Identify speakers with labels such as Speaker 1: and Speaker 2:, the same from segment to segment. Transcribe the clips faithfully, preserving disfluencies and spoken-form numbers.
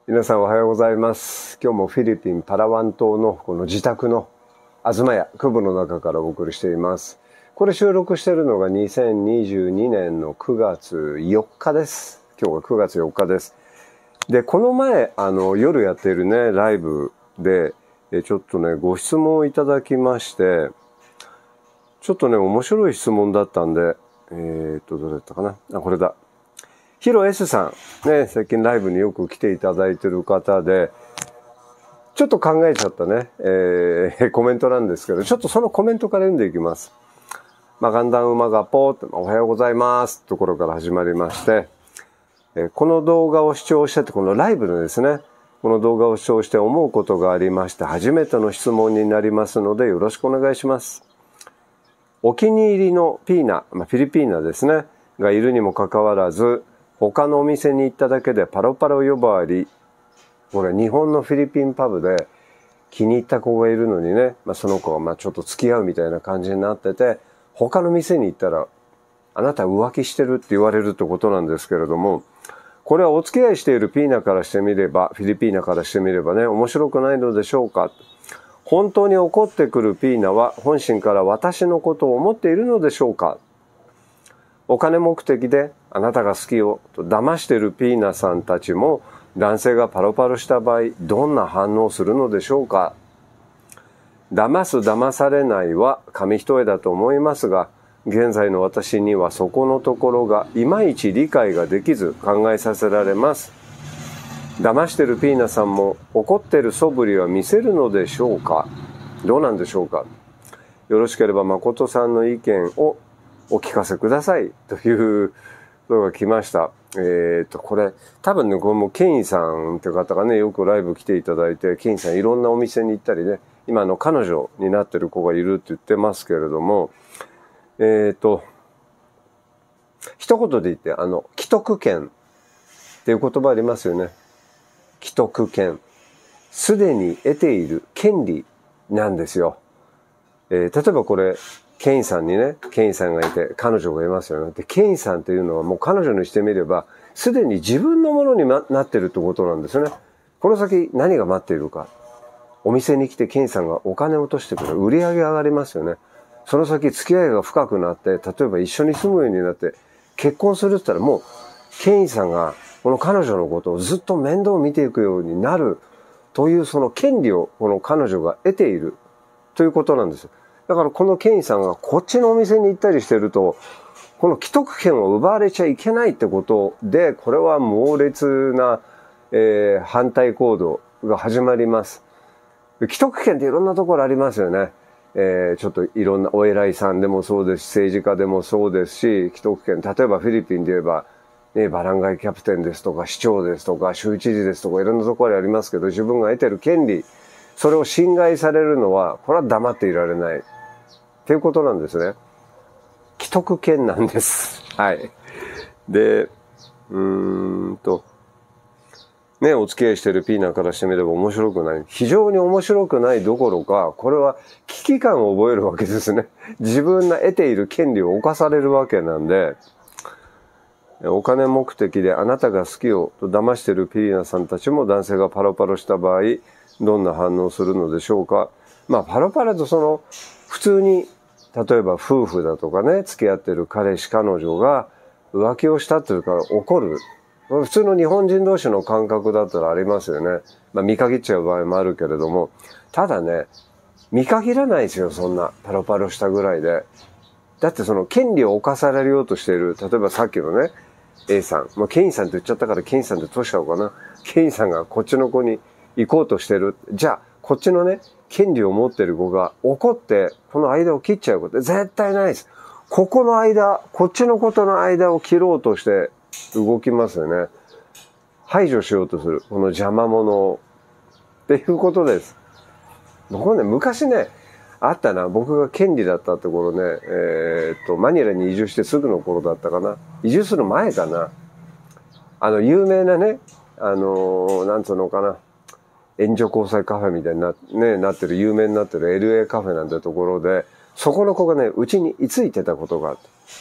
Speaker 1: 皆さんおはようございます。今日もフィリピンパラワン島のこの自宅の東屋、クブの中からお送りしています。これ収録しているのがにせんにじゅうにねんのくがつよっかです。今日がくがつよっかです。で、この前、あの、夜やっているね、ライブで、ちょっとね、ご質問をいただきまして、ちょっとね、面白い質問だったんで、えーっと、どれだったかな。あ、これだ。ヒロ S さん、ね、最近ライブによく来ていただいている方で、ちょっと考えちゃったね、えー、コメントなんですけど、ちょっとそのコメントから読んでいきます。まあ、ガンダン馬がポーって、おはようございますところから始まりまして、えー、この動画を視聴してて、このライブのですね、この動画を視聴して思うことがありまして、初めての質問になりますので、よろしくお願いします。お気に入りのピーナ、まあ、フィリピーナですね、がいるにもかかわらず、他のお店に行っただけでパロパロ呼ばわり、これ日本のフィリピンパブで気に入った子がいるのにね、まあ、その子がまあちょっと付き合うみたいな感じになってて、他の店に行ったら、あなた浮気してるって言われるってことなんですけれども、これはお付き合いしているピーナからしてみれば、フィリピーナからしてみればね、面白くないのでしょうか。本当に怒ってくるピーナは本心から私のことを思っているのでしょうか。お金目的であなたが好きよと騙しているピーナさんたちも男性がパロパロした場合どんな反応をするのでしょうか。騙す騙されないは紙一重だと思いますが、現在の私にはそこのところがいまいち理解ができず考えさせられます。騙しているピーナさんも怒っている素振りは見せるのでしょうか。どうなんでしょうか。よろしければ誠さんの意見をお聞かせくださいというのが来ました。えっと、これ、多分ね、これもケインさんって方がね、よくライブ来ていただいて、ケインさんいろんなお店に行ったりね、今の彼女になってる子がいるって言ってますけれども、えっと、一言で言って、あの、既得権っていう言葉ありますよね。既得権。すでに得ている権利なんですよ。えー、例えばこれ、ケインさんにね、ケインさんがいて、彼女がいますよね。で、ケインさんっていうのはもう彼女にしてみれば、すでに自分のものになってるってことなんですよね。この先何が待っているか。お店に来てケインさんがお金を落としてくる。売り上げ上がりますよね。その先付き合いが深くなって、例えば一緒に住むようになって、結婚するって言ったらもう、ケインさんがこの彼女のことをずっと面倒を見ていくようになるというその権利をこの彼女が得ているということなんですよ。だからこのケインさんがこっちのお店に行ったりしてると、この既得権を奪われちゃいけないってことで、これは猛烈な、えー、反対行動が始まります。既得権っていろんなところありますよね。えー、ちょっといろんなお偉いさんでもそうですし、政治家でもそうですし、既得権、例えばフィリピンで言えば、ね、バランガイキャプテンですとか、市長ですとか、州知事ですとか、いろんなところにありますけど、自分が得てる権利、それを侵害されるのは、これは黙っていられない。っていうことなんですね。既得権なんです。はい。で、うーんと、ね、お付き合いしているピーナからしてみれば面白くない。非常に面白くないどころか、これは危機感を覚えるわけですね。自分が得ている権利を侵されるわけなんで、お金目的であなたが好きよと騙しているピーナさんたちも男性がパロパロした場合、どんな反応するのでしょうか。まあ、パロパロとその、普通に、例えば夫婦だとかね、付き合ってる彼氏彼女が浮気をしたというか怒る。普通の日本人同士の感覚だったらありますよね。まあ見限っちゃう場合もあるけれども。ただね、見限らないですよ、そんな。パロパロしたぐらいで。だってその権利を侵されようとしている。例えばさっきのね、A さん。まあケインさんって言っちゃったからケインさんって通しちゃおうかな。ケインさんがこっちの子に行こうとしてる。じゃあ、こっちのね、権利を持っている子が怒って、この間を切っちゃうこと絶対ないです。ここの間、こっちのことの間を切ろうとして動きますよね。排除しようとする。この邪魔者を。っていうことです。僕ね、昔ね、あったな。僕が権利だったところね、えー、っと、マニラに移住してすぐの頃だったかな。移住する前かな。あの、有名なね、あのー、なんつうのかな。援助交際カフェみたいにな、ね、なってる、有名になってる エルエー カフェなんてところで、そこの子がね、うちに居ついてたことがあった。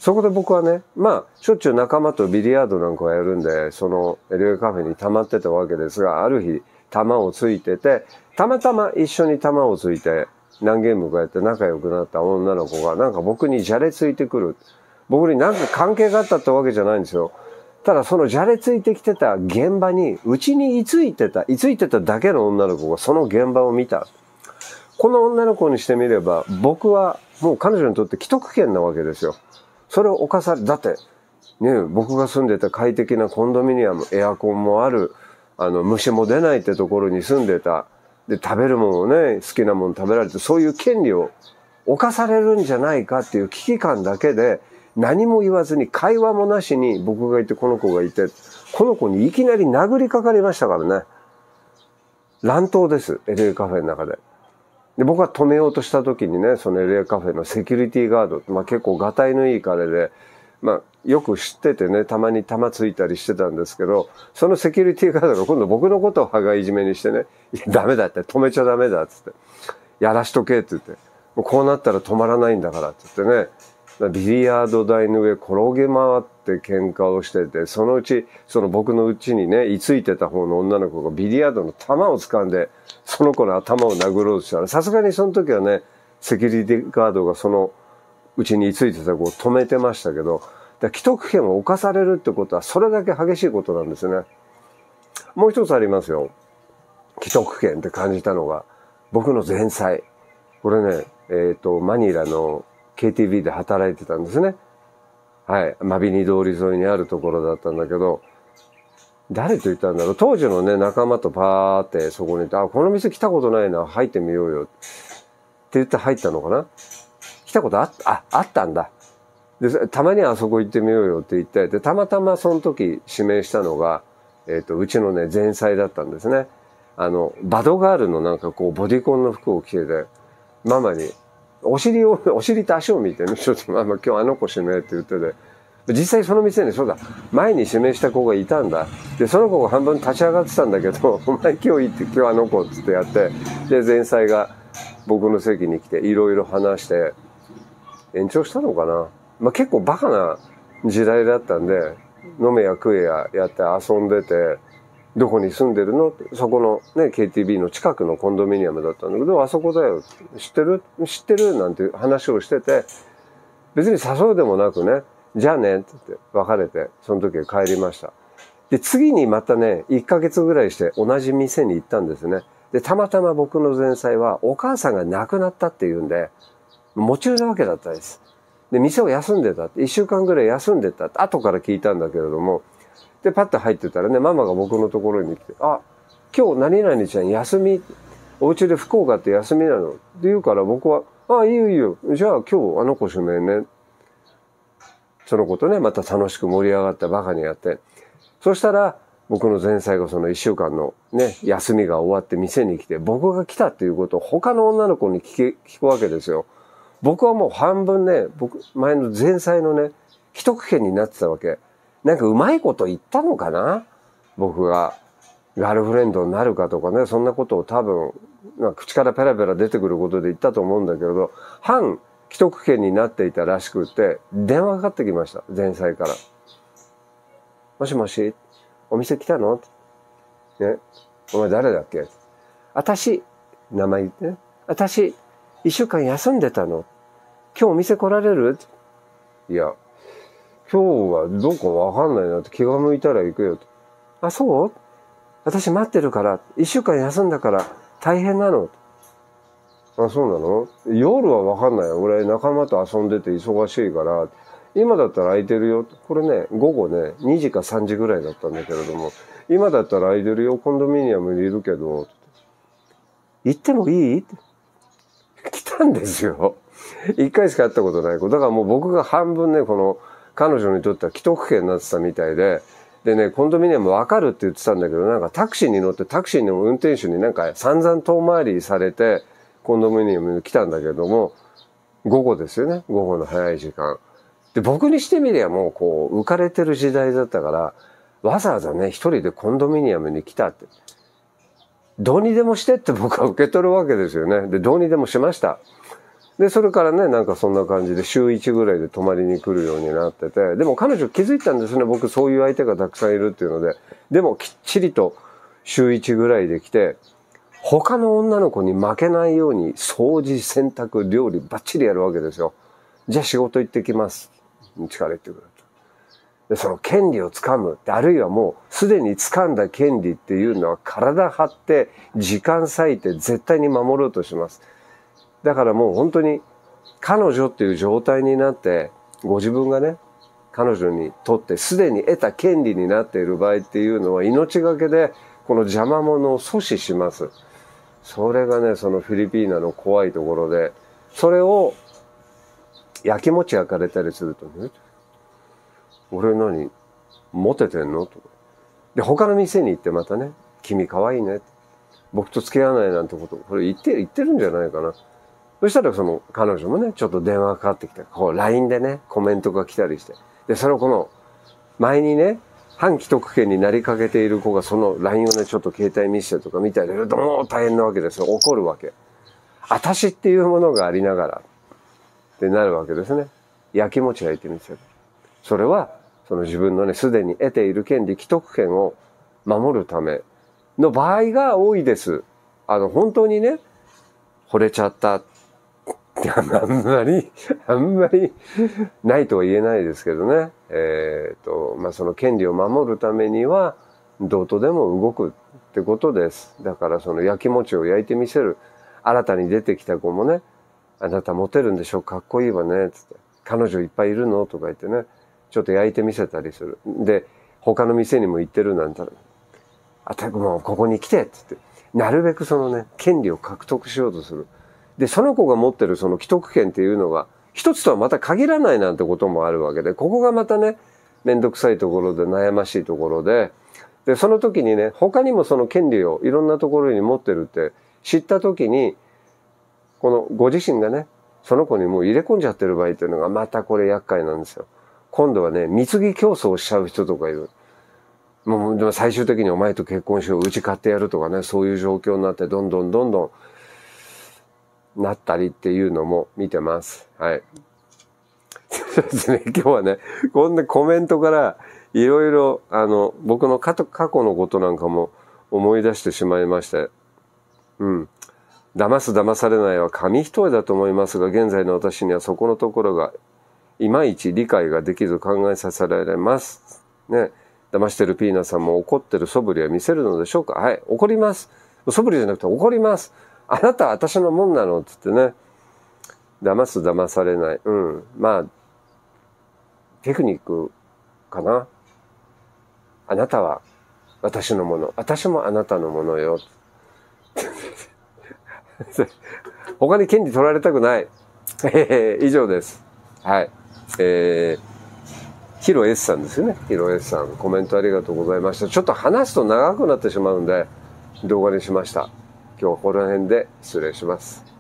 Speaker 1: そこで僕はね、まあ、しょっちゅう仲間とビリヤードなんかをやるんで、その エルエー カフェに溜まってたわけですが、ある日、玉をついてて、たまたま一緒に玉をついて、何ゲームかやって仲良くなった女の子が、なんか僕にじゃれついてくる。僕になんか関係があったってわけじゃないんですよ。ただそのじゃれついてきてた現場に、うちに居ついてた、居ついてただけの女の子がその現場を見た。この女の子にしてみれば、僕はもう彼女にとって既得権なわけですよ。それを犯され、だって、ね、僕が住んでた快適なコンドミニアム、エアコンもある、あの、虫も出ないってところに住んでた。で、食べるものをね、好きなもの食べられて、そういう権利を犯されるんじゃないかっていう危機感だけで、何も言わずに、会話もなしに僕がいて、この子がいて、この子にいきなり殴りかかりましたからね。乱闘です、エルエー カフェの中で。で、僕が止めようとした時にね、その エルエー カフェのセキュリティガード、まあ結構ガタイのいい彼で、まあよく知っててね、たまに玉ついたりしてたんですけど、そのセキュリティガードが今度僕のことを羽がいじめにしてね、いや、ダメだって、止めちゃダメだっつって、やらしとけって言って、もうこうなったら止まらないんだからって言ってね、ビリヤード台の上転げ回って喧嘩をしてて、そのうち、その僕のうちにね、居ついてた方の女の子がビリヤードの玉を掴んで、その子の頭を殴ろうとしたら、さすがにその時はね、セキュリティガードがそのうちに居ついてた子を止めてましたけど、既得権を犯されるってことは、それだけ激しいことなんですね。もう一つありますよ。既得権って感じたのが、僕の前妻。これね、えっと、マニラのケーティービー で働いてたんですね。はい。マビニ通り沿いにあるところだったんだけど、誰と言ったんだろう。当時のね、仲間とパーってそこにいて、あ、この店来たことないな、入ってみようよ。って言って入ったのかな。来たことあった、あ、あったんだ。で、たまにあそこ行ってみようよって言って、で、たまたまその時指名したのが、えっと、うちのね、前妻だったんですね。あの、バドガールのなんかこう、ボディコンの服を着てて、ママに、お尻を、お尻と足を見てね、ちょっとママ今日あの子指名って言ってて、実際その店にそうだ、前に指名した子がいたんだ。で、その子が半分立ち上がってたんだけど、お前今日行って今日あの子っつってやって、で、前妻が僕の席に来ていろいろ話して、延長したのかな。まあ、結構バカな時代だったんで、飲めや食えややって遊んでて、どこに住んでるのって、そこのね、ケーティービー の近くのコンドミニアムだったんだけど、あそこだよ。知ってる知ってるなんて話をしてて、別に誘うでもなくね、じゃあねって言って別れて、その時は帰りました。で、次にまたね、いっかげつぐらいして同じ店に行ったんですね。で、たまたま僕の前妻はお母さんが亡くなったっていうんで、夢中なわけだったです。で、店を休んでたって、いっしゅうかんぐらい休んでたって、後から聞いたんだけれども、で、パッと入ってたらね、ママが僕のところに来て、あ、今日何々ちゃん休み、お家で福岡って休みなのって言うから僕は、あ、いいよいいよ。じゃあ今日あの子指名ね。その子とね、また楽しく盛り上がってバカにやって。そしたら、僕の前妻がそのいっしゅうかんのね、休みが終わって店に来て、僕が来たっていうことを他の女の子に聞き、聞くわけですよ。僕はもう半分ね、僕、前の前妻のね、既得権になってたわけ。なんかうまいこと言ったのかな僕が。ガールフレンドになるかとかね、そんなことを多分、なんか口からペラペラ出てくることで言ったと思うんだけれど、反既得権になっていたらしくて、電話かかってきました。前妻から。もしもし、お店来たのね。お前誰だっけ私、名前言ってね。私、一週間休んでたの。今日お店来られるいや、今日はどうかわかんないなって気が向いたら行くよと。あ、そう私待ってるから、一週間休んだから大変なの。あ、そうなの夜はわかんないよ。俺仲間と遊んでて忙しいから、今だったら空いてるよ。これね、午後ね、にじかさんじぐらいだったんだけれども、今だったら空いてるよ。コンドミニアムにいるけど、行ってもいいって来たんですよ。一回しか会ったことない子。だからもう僕が半分ね、この彼女にとっては既得権になってたみたいで、でね、コンドミニアムわかるって言ってたんだけど、なんかタクシーに乗ってタクシーの運転手になんか散々遠回りされて、コンドミニアムに来たんだけども、午後ですよね。午後の早い時間。で、僕にしてみりゃもうこう、浮かれてる時代だったから、わざわざね、一人でコンドミニアムに来たって。どうにでもしてって僕は受け取るわけですよね。で、どうにでもしました。 で、それからね、なんかそんな感じで週いちぐらいで泊まりに来るようになってて、でも彼女気づいたんですね。僕そういう相手がたくさんいるっていうので。でもきっちりと週いちぐらいで来て、他の女の子に負けないように掃除、洗濯、料理バッチリやるわけですよ。じゃあ仕事行ってきます。力言ってくれと。で、その権利をつかむ。あるいはもうすでに掴んだ権利っていうのは体張って時間割いて絶対に守ろうとします。だからもう本当に彼女っていう状態になって、ご自分がね、彼女にとってすでに得た権利になっている場合っていうのは命がけでこの邪魔者を阻止します。それがね、そのフィリピーナの怖いところで、それを焼きもち焼かれたりするとね、俺何モテてんのと。で、他の店に行ってまたね、君可愛いね。僕と付き合わないなんてこと、これ言って、言ってるんじゃないかな。そしたらその彼女もね、ちょっと電話がかかってきて、こう ライン でね、コメントが来たりして。で、それをこの、前にね、反既得権になりかけている子がその ライン をね、ちょっと携帯見せてとか見たりするともう大変なわけですよ。怒るわけ。私っていうものがありながら、ってなるわけですね。焼きもち焼いてみせる。それは、その自分のね、すでに得ている権利、既得権を守るための場合が多いです。あの、本当にね、惚れちゃった。あんまり、あんまりないとは言えないですけどね。えっと、まあ、その権利を守るためには、どうとでも動くってことです。だからその焼きもちを焼いてみせる。新たに出てきた子もね、あなたモテるんでしょ？かっこいいわね。つって。彼女いっぱいいるの？とか言ってね、ちょっと焼いてみせたりする。で、他の店にも行ってるなんて、あたくもうここに来てっつって、なるべくそのね、権利を獲得しようとする。で、その子が持ってるその既得権っていうのが、一つとはまた限らないなんてこともあるわけで、ここがまたね、めんどくさいところで悩ましいところで、で、その時にね、他にもその権利をいろんなところに持ってるって知った時に、このご自身がね、その子にもう入れ込んじゃってる場合っていうのがまたこれ厄介なんですよ。今度はね、貢ぎ競争をしちゃう人とかいる。もう、でも最終的にお前と結婚しよう、うち買ってやるとかね、そういう状況になって、どんどんどんどんなったりっていうのも見てます。はい。そうですね、今日はね、こんなコメントからいろいろ、あの、僕の過去のことなんかも思い出してしまいまして、うん。騙す騙されないは紙一重だと思いますが、現在の私にはそこのところがいまいち理解ができず考えさせられます。ね。騙してるピーナさんも怒ってる素振りは見せるのでしょうか？はい。怒ります。素振りじゃなくて怒ります。あなたは私のもんなのつってね。騙す騙されない。うん。まあ、テクニックかな。あなたは私のもの。私もあなたのものよ。他に権利取られたくない。えー、以上です。はい。えー、ヒロ S さんですよね。ヒロ S さん、コメントありがとうございました。ちょっと話すと長くなってしまうんで、動画にしました。今日はこの辺で失礼します。